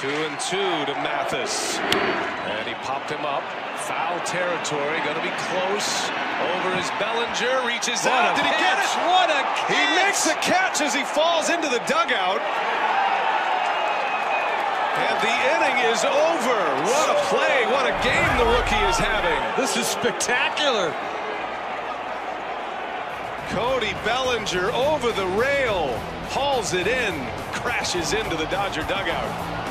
2-2 to Mathis. And he popped him up. Foul territory. Going to be close. Over is Bellinger. Reaches out. Did he get it? What a catch! He makes the catch as he falls into the dugout. And the inning is over. What a play. What a game the rookie is having. This is spectacular. Cody Bellinger over the rail. Hauls it in. Crashes into the Dodger dugout.